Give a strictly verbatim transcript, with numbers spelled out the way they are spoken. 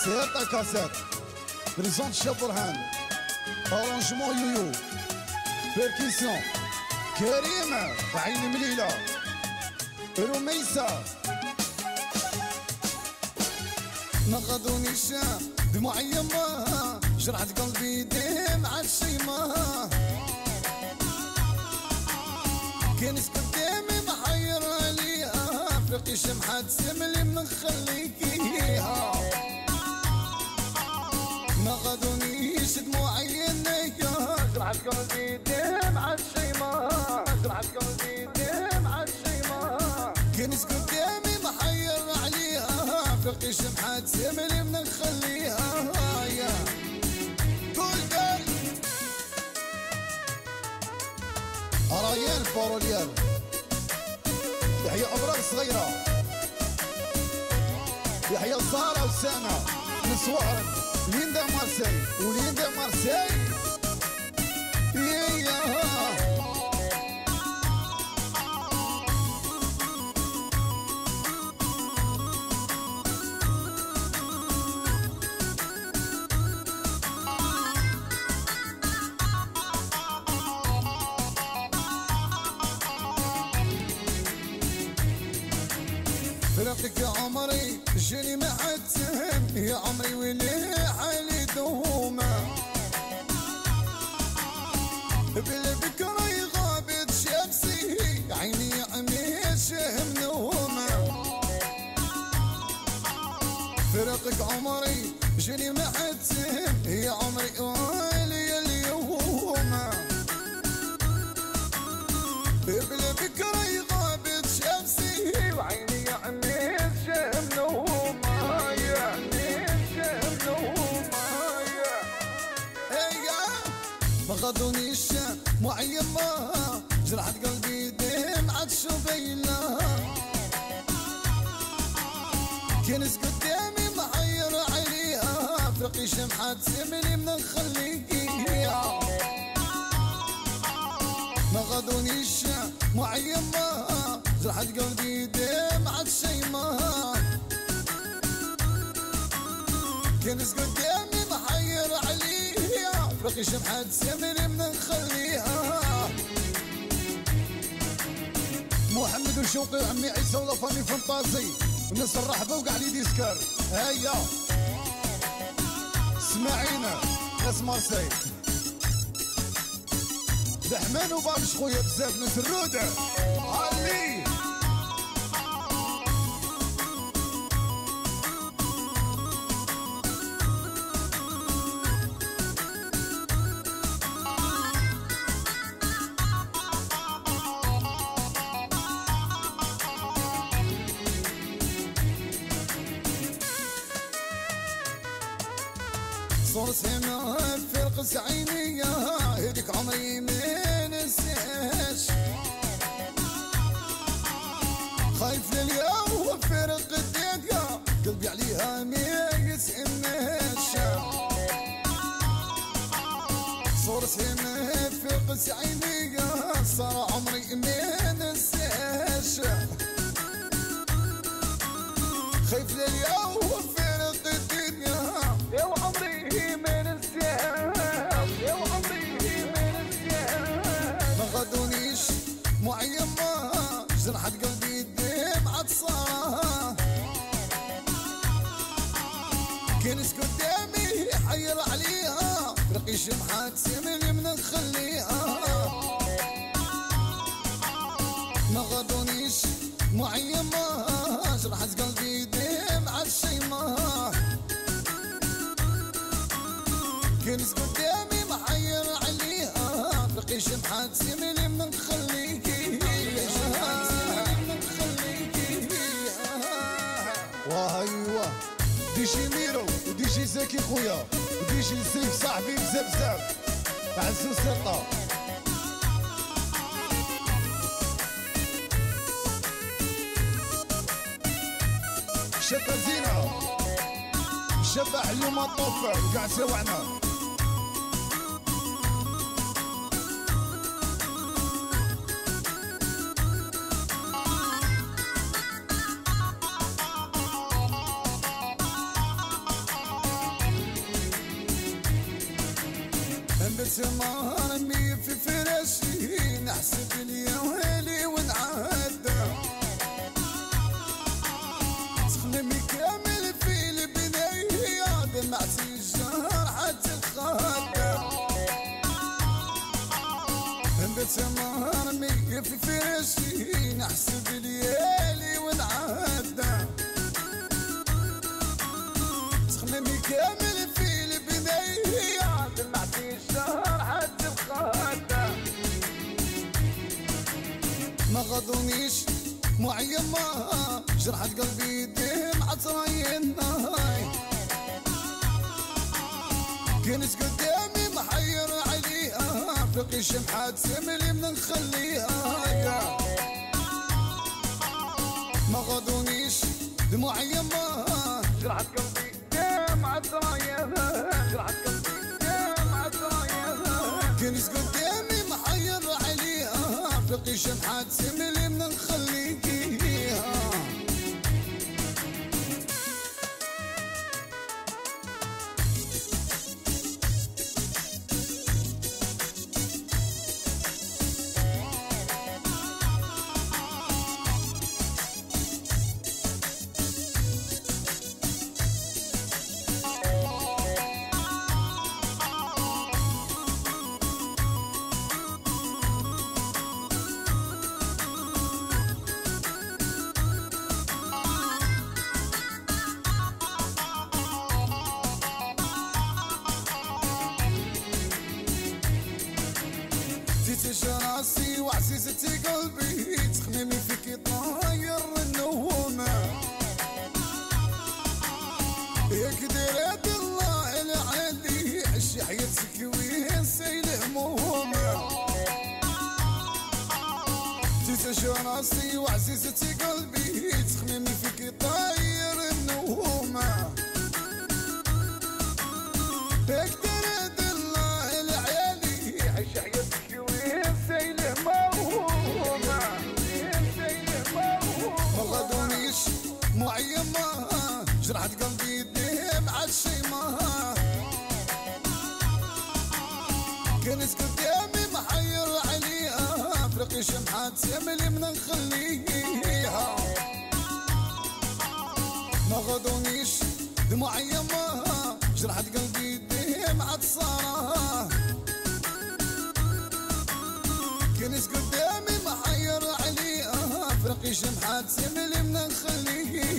سيرتا كاسات بريزونت شاب برهان ارانجمون يويو بيركيسيون كريمة عين مليلة رميسة ما غضونيش دموع يما جرحت قلبي دمعة الشيمة كان قدامي محير عليها فرقي شمحة سملي منخليكيها ما غضونيش دموع عينيا جرحت قلبي دمعة الشيمة جرحت قلبي دمعة الشيمة كان قدامي محير عليها فرقي شمحة سملي منخليها يا كل قلب ريان فوروليان يحيى أبرار صغيرة يحيى زهرة وسامة نسوان ليندا مارسيل وليندا مارسيل يا فرقك يا عمري جاني ما حتهم يا عمري ويلي حالي دوما بالبكرة غابت شمسي عيني عميت شهم نوما فرقك عمري جاني ما حتهم يا عمري ويلي اليوم بالبكرة غابت شمسي وعيني عميت شهم نوما يا عميت شهم نوما يا هيا ما غضونيش مع يما جرحت قلبي دمعة شبيلة كنس قدامي محير عليها فرقي شمحة سملي منخليها ما غضونيش مع يما جرحت قلبي دمعة الشيمة كنس قدامي محير عليها فرقي شمحة سمري منخليها محمد وشوقي وعمي عيسى ولافاني فانتازي والناس الرحبة وقع لي ديسكار هيا اسمعينا ناس مارسيل دحمان وبابش خويا بزاف ناس الرودة علي صور سما فرق عينيا هديك عمري ما نساش خايف لليوم فرق الدنيا قلبي عليها ما يسألناش صور سما فرق عينيا صار عمري ما نساش خايف لليوم فرق الدنيا يا عمري ما ننساها يا عمري ما ننساها ما غضونيش مع يما جرحت قلبي دمعة صار كنس قدامي حير عليها فرقي شمحة سملي منخليها ما غضونيش مع يما جرحت قلبي دمعة الشيمة كنس قدامي محير عليها فرقي شمحة سملي منخليكي وهيوا ديجي ميرو وديجي زكي خويا وديجي سيف صاحبي بزاف بزاف عزو سرطة شابة زينة شبح اليوم الطوفة وقاعد سوعنا بتمرمي في فراشي نحسب ليا ويلي ونعدى تخدمي كامل في البنية دمعتي الجهر حتى الخدة بتمرمي في فراشي نحسب ليالي ونعدى تخدمي كامل في البنية دمعتي الجهر حتى الخدة ما غضونيش معيمة جرحت قلبي دمعة ريناي كنت قدامي محير عليها فقي شمحات سملي من نخليها ما غضونيش دموع يما جرحت قلبي دمعة ريناي جرحت قلبي دمعة ريناي كنت قدامي محير عليها فقي شمحات سملي من نخليها نسيت راسي وعزيزتي قلبي تخميمي فيك طاير النومة ياك درات الله العالي عشي حياتك وينسي الهمومة نسيت راسي وعزيزتي قلبي تخميمي فيك طاير النومة ياك درات الله العالي عشي حياتك معيمة جرحت قلبي دمعة الشيمة كنت قدامي محير عليها فرقي شمحات سملي من نخليها ما غضونيش دموع يما جرحت قلبي دمعة صارة كنت قدامي محير عليها فرقي شمحات سملي من نخليها